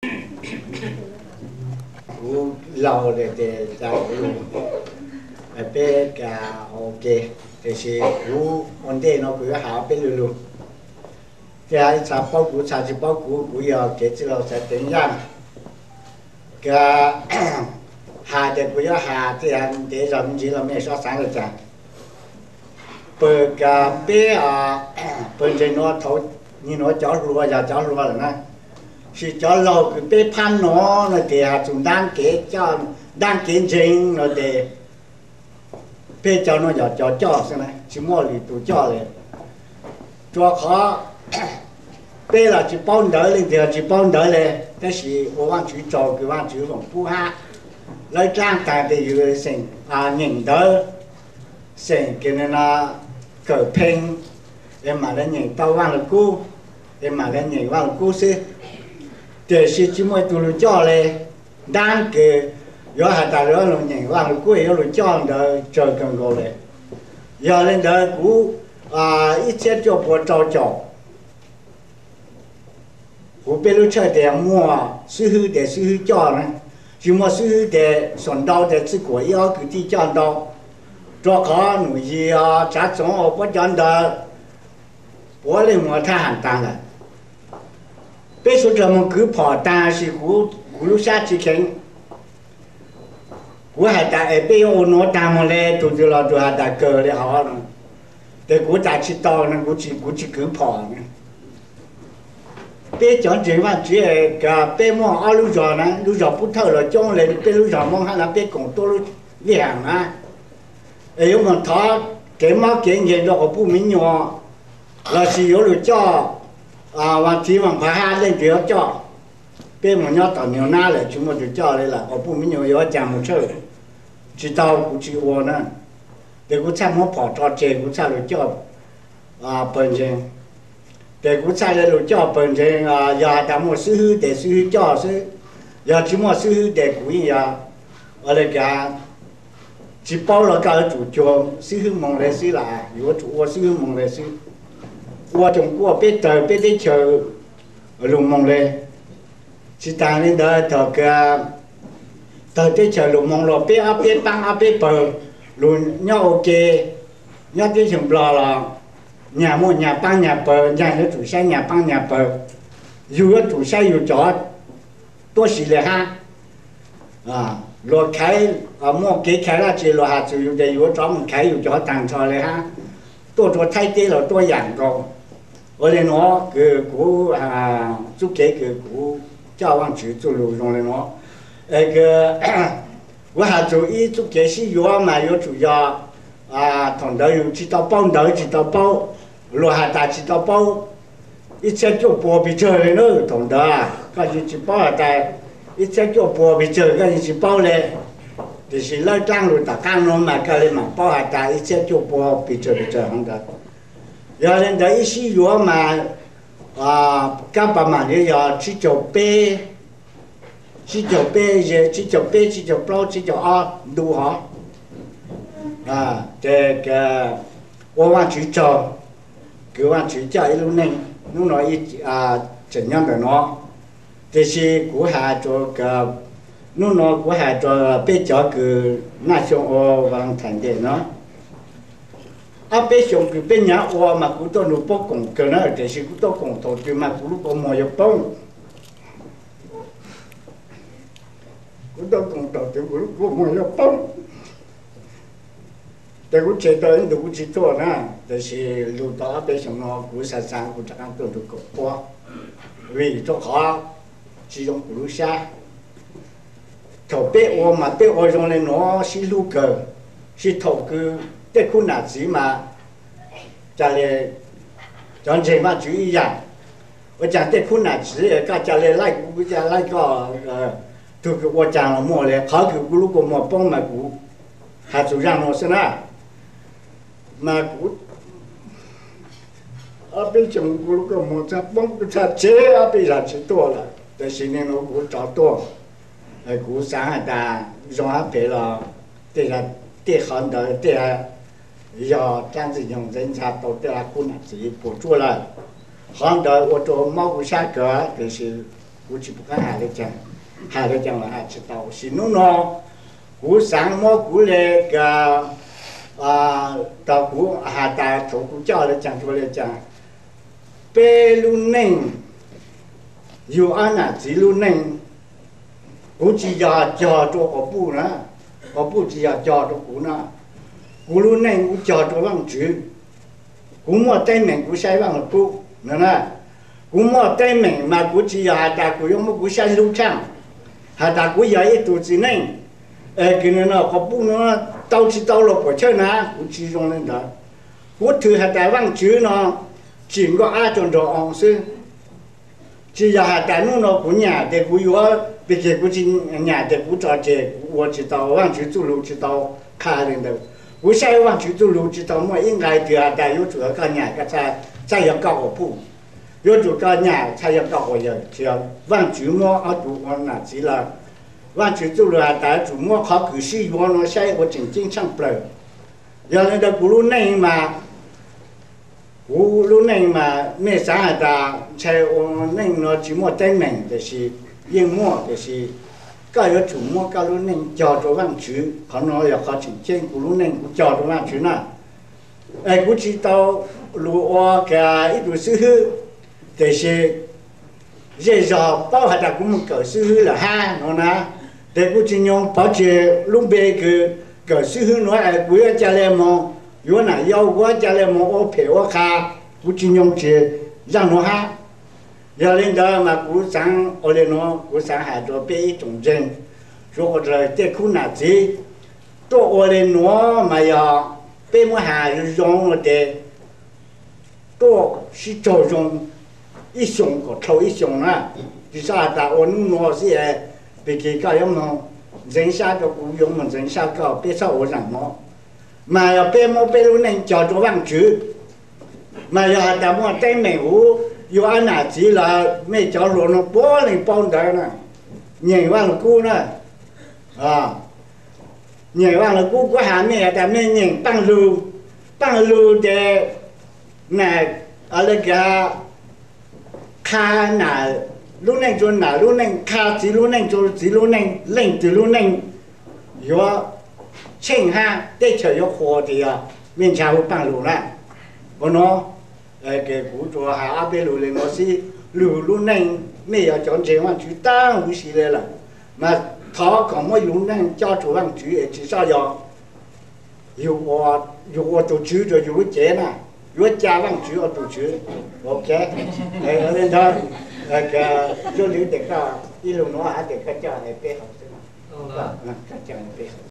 cú lâu để ra luôn bé cả ok thì sẽ cú ổn định nó cứ hảo bé luôn cái sao bao cú sao chỉ bao cú giờ cái chỉ là sẽ tính rằng cái hà để cú giờ hà thì anh để làm gì là mấy số sáng rồi chẳng bờ cái bé bờ trên nó thấu như nó chó rùa là nè chỉ cho lâu cái bé pan nó thì chúng đang kế cho đang kiến trình nó để bé cho nó cho xem này chỉ mua lì tụ cho này cho khó bé là chỉ bao đỡ lên thì chỉ bao đỡ lên cái gì我忘记找个忘记用不哈来trang tài thìอยู่สิ่งnhìn đỡสิ่งcái này là cỡ pin em mà lên nhìn tao忘了cú em mà lên nhìn忘了cú xí để sĩ chỉ mua tụ cho lên đang cái giờ hai ta đó là nhìn vào cái cuối rồi cho đỡ trời cần gọi lên giờ lên đỡ cũ ít chết cho bộ trò cũ bây giờ chơi để mua sư để sư cho này chỉ mua sư để soạn đau để sư của yêu cứ đi chọn đau cho khó nụ gì trả sống ở bất chọn đỡ bố lên mua thay hàng tăng rồi bây giờ chúng mình cứ bỏ ta thì cũ lúc xa chỉ khen cú hai ta ở bên ô nó ta mà lên tụi tôi là tụi hai ta cờ để họ rồi để cú ta chỉ to nên cú chỉ cứ bỏ nữa bên chọn chuyện mà chỉ cả bên mong ở lúc giờ bút thơ là trong lên bên lúc giờ mong hay là bên cùng tôi lúc về hàng á nếu mà thọ cái máu cái gì đó có bút miếng nhỏ là chỉ có được cho và chỉ bằng phải hai lên chuyện cho bên mà nhau tao nhiều na là chúng mình được cho đây là có bút miếng nhỏ yếu chạm một chút chỉ tao cũng chỉ uo nữa để cũng chăm một bỏ cho chơi cũng chăm được cho bền trên để cũng chăm được cho bền trên giờ ta một sư để sư cho sư giờ chỉ một sư để cũng giờ ở đây cả chỉ bao là cả chủ trương sư mong lấy sư là yếu chủ uo sư mong lấy sư uo trong uo biết trời biết đi chờ ở lùng mong lấy chỉ ta nên đợi thở cái tới tới chờ lùng mong lo biết băng biết bờ luôn nhau ok nhau tới chừng bò là nhà mua nhà băng nhà bờ nhà nó chủ xe nhà băng nhà bờ dù nó chủ xe dù chó tôi xí lệ ha lo khai mua cái khai là chỉ lo hạt sử dụng để dù chó mình khai dù chó tàng trò lệ ha tôi cho thay thế là tôi giảng rồi ở đây nó cái cú chút cái cú cho anh chữ cho lù rồi nó cái我还做一做这些药嘛，有主要同到有知道包到知道包，罗还大知道包，一切就包比这嘞咯，同到个就去包的，一切就包比这个去包嘞，就是老张路大干路嘛，个嘞嘛包还大，一切就包比这样的，有人的一些药嘛干巴嘛的要去做杯。chỉ cho bé gì chỉ cho bao chỉ cho đủ hả cái quan chỉ cho cái quan chỉ cho lúc này lúc nói chân nhân của nó thì của hà cho cái lúc nó của hà cho bé cho cái na xong bằng thành để nó bé xong cái bé nhà mà cũng tôi nộp bốc cùng cái nó thì cũng tôi cùng tổ chức mà cũng lúc có mọi việc bông cũng đâu cùng đầu tiên của mọi người bông để cũng chế tới đủ chỉ to nè để chỉ lưu đó bây giờ nó cũng sang cũng chẳng tôi được có qua vì cho họ chỉ dùng của xa thầu bé ô mà bé ô trong này nó chỉ lưu cờ chỉ thầu cứ để khu nào gì mà trả lời chọn chế mà chú ý rằng我讲这困难只个家里来个家来个这个我讲了么嘞，好个如果么帮嘛股，还就让我是那，嘛股，被中国如果么在帮个他这被他吃多了，但是呢我股找多，股上海的让他赔了，对他对很多对他要这样子用人才都对他困难自己补助了。很多我做毛股下个就是估计不敢还来讲，还来讲了还知道，是弄喏，古上么古来个到古还打头古教来讲出来讲，白路嫩，有安那几路嫩，估计要叫做个布呢，个布只要叫做古呢，古路嫩古叫做望主，古么对面古西望了布，能啦。古么对面嘛，古只要还打古用么古山路长，还打古要一肚子嫩，给人那个布呢，到处到了不去呢，古只用人的，古头还打望主呢，整个阿种着昂生，只要还打弄了古伢的古要，别个古只伢的古着这，我知道望主走路知道看人的，古山望主走路知道么应该的还打有主要个伢个才要搞个布。有主个伢才要搞个人，只要望主么主我哪知了，望主走路还打主么考口试我那下我真唱不了，要那个咕噜内嘛，咕噜内嘛，没啥还打，才我内那只么对面就是英么就是，搞有主么搞噜内叫做望主，可能要考真正咕噜内叫做望主呢，估计到路我个一路是。但是，这少包还打我们搞收入了哈，喏呐，但估计用包起路边个搞收入喏，不要家来么，有哪要我家来么，我陪我看，估计用这让喏哈，要领导嘛，鼓掌，我来喏，鼓掌还做别一种人，说或者在苦难子，多我来喏嘛要，别么还用我的，多是着重。一熊个头一熊啊，就是打我弄是哎，别个搞样么，人下个不用么，人下个别说我什么，嘛要别么别路能叫做望主，嘛要打么对面屋，有安哪子了，没叫路那玻璃帮的呢，人忘了姑呢，人忘了姑还没有打没人帮路的那那个。看哪路能做哪路能看几路能做几路能冷几路能，有青哈对球有活的呀，面前有帮路啦，我喏，给古做还阿边路的我是路能没有讲这样去当无锡来了，嘛他可么路能叫做望主至少要有我都住着有钱呐。如果家望主要读书 ，OK， 那他那个就留这个一路弄还得个叫来背好是吧？家教来背好。